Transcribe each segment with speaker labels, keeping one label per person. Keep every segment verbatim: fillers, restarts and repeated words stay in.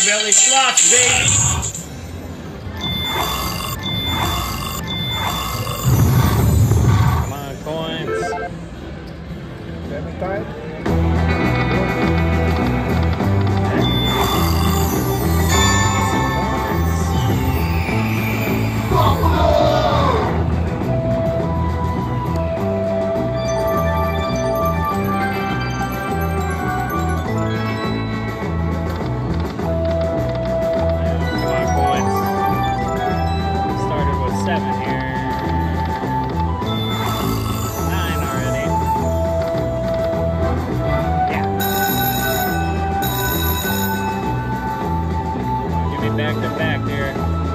Speaker 1: belly slots, baby. Come on, coins.
Speaker 2: Seven times.
Speaker 1: Back to back here.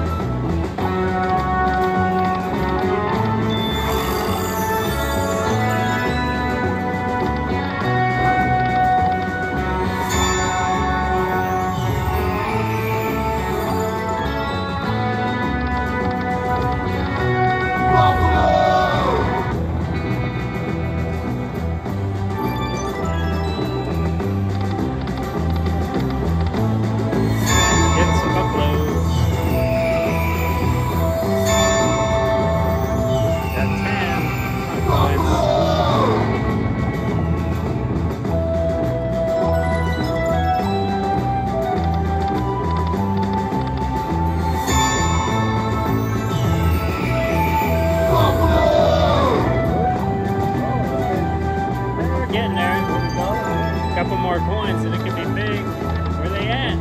Speaker 1: Getting there. A couple more coins and it could be big. Where they at?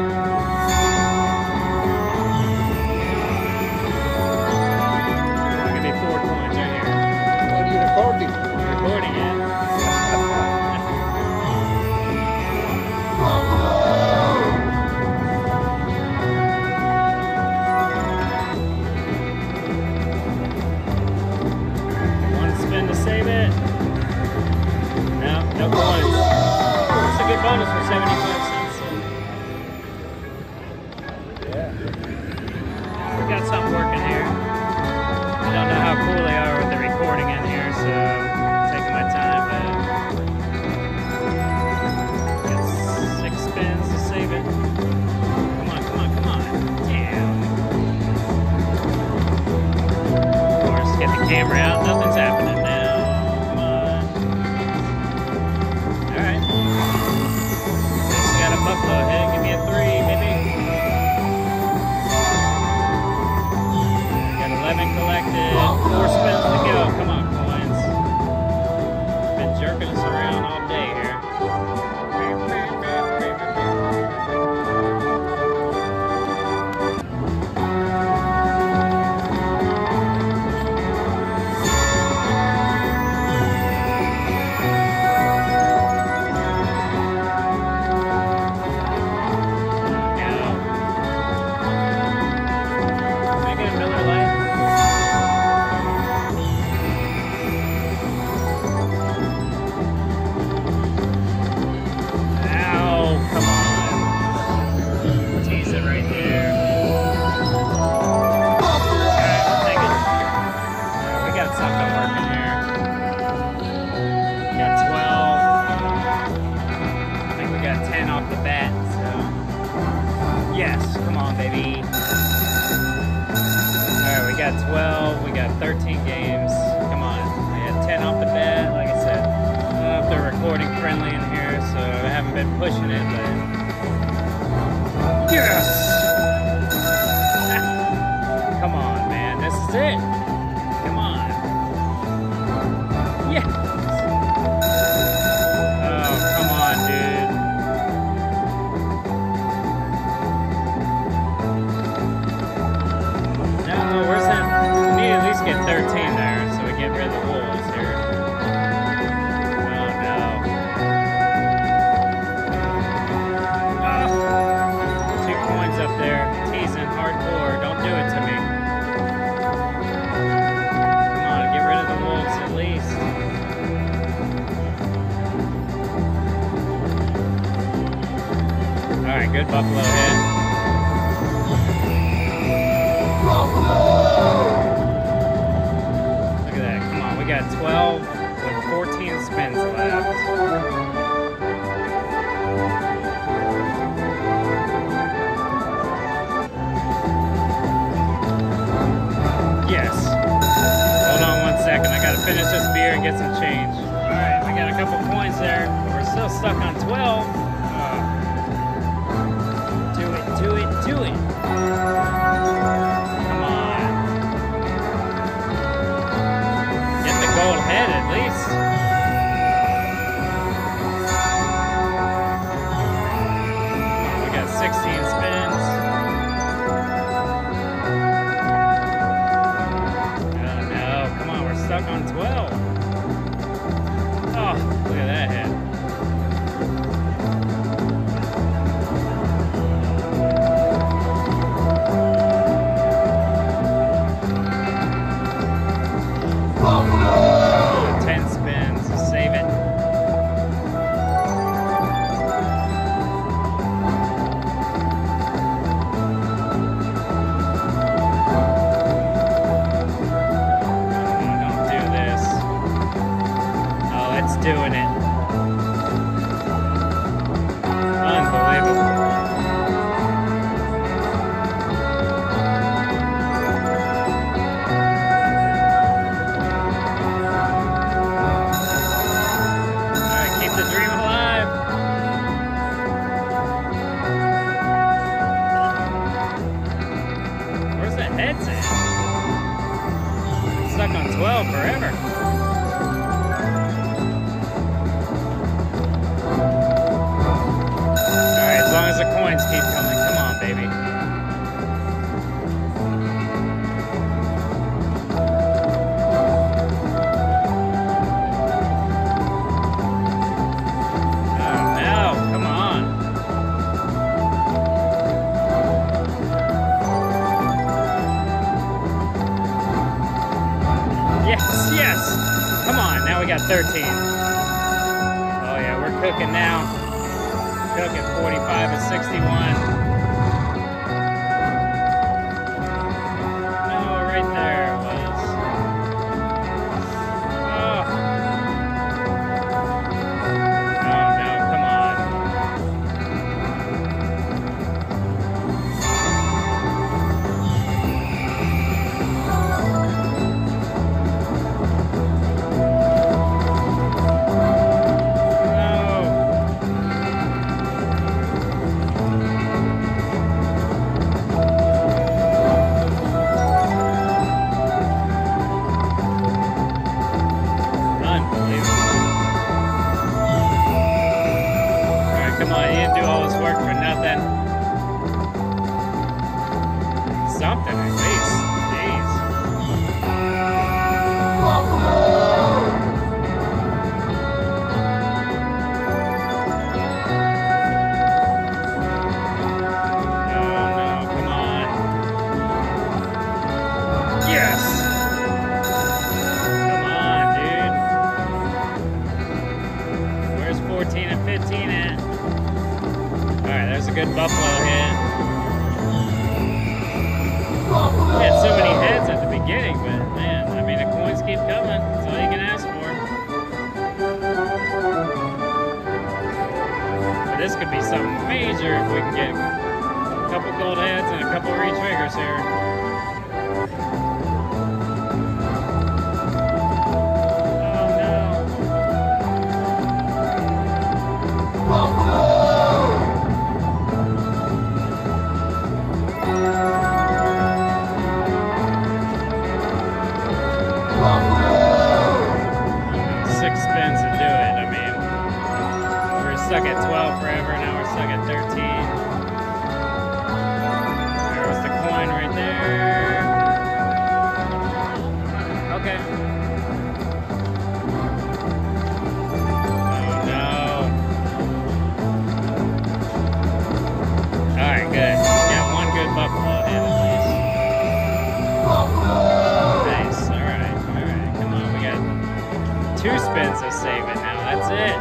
Speaker 1: It's gonna be four coins right here.
Speaker 2: Are you recording?
Speaker 1: Recording it. One spin to save it. No, no coins. It's a good bonus for seventy-five cents.
Speaker 2: Yeah.
Speaker 1: We got something working here. I don't know how cool they are with the recording in here, so I'm taking my time, but got six spins to save it. Come on, come on, come on. Damn. Of course, get the camera out. Nothing's happening now. Buffalo head, give me a three, baby. Got eleven collected, four spins to go. Come on, coins. Been jerking us around all day here. Yes, come on, baby. Alright, we got twelve, we got thirteen games. Come on. I had ten off the bat, like I said. I don't know if they're recording friendly in here, so I haven't been pushing it, but... Yes! Come on, man, this is it. Come on. Yes! Oh, come on, dude. Get thirteen there, so we get rid of the wolves here. Oh no. Oh. Two coins up there. Teasing hardcore. Don't do it to me. Come on, get rid of the wolves at least. Alright, good buffalo hit. Buffalo! We got twelve with fourteen spins left. finish this beer and get some change. Alright, we got a couple coins there, but we're still stuck on twelve. Uh, do it, do it, do it. Come on. Get the gold head at least. We got sixteen spins. Stuck on twelve. Oh, look at that head. Oh, ten spins to save it. Doing it. Unbelievable. Alright, keep the dream alive. Where's the heads at? Stuck on twelve forever. As long as the coins keep coming. Come on, baby. Oh, no. Come on. Yes, yes. Come on. Now we got thirteen. Oh, yeah. We're cooking now. Cooking forty-five and sixty-one. No, right there it was. Oh. Oh no, come on. Come on, you didn't do all this work for nothing. Something at least. Jeez. Oh no, come on. Yes. Come on, dude. Where's fourteen and fifteen at? Alright, there's a good buffalo head. We had so many heads at the beginning, but man, I mean, the coins keep coming. That's all you can ask for. But this could be something major if we can get a couple gold heads and a couple re-triggers here. Six spins to do it. I mean, we were stuck at twelve forever, now we're stuck at thirteen. There's the coin right there. Okay. Oh no. Alright, good. Got one good buffalo head at least. Nice. Alright, alright. Come on, we got two spins to save it now. That's it.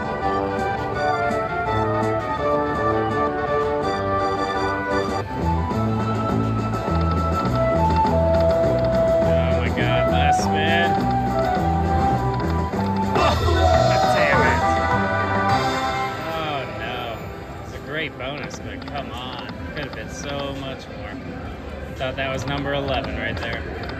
Speaker 1: Oh my god, last spin. Oh, damn it. Oh no. It's a great bonus, but come on. Could have been so much more. Thought that was number eleven right there.